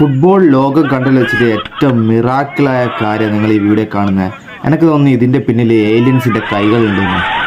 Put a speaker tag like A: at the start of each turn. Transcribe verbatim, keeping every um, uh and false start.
A: Football ലോകം കണ്ടതിൽ വെച്ചിട്ട് ഏറ്റവും മിറാക്കിളായ കാര്യം നിങ്ങൾ ഈ വീഡിയോ കാണുന്നത്. എനിക്ക് തോന്നുന്നു ഇതിൻ്റെ പിന്നിൽ ഏലിയൻസിൻ്റെ കൈകളുണ്ടെന്ന്.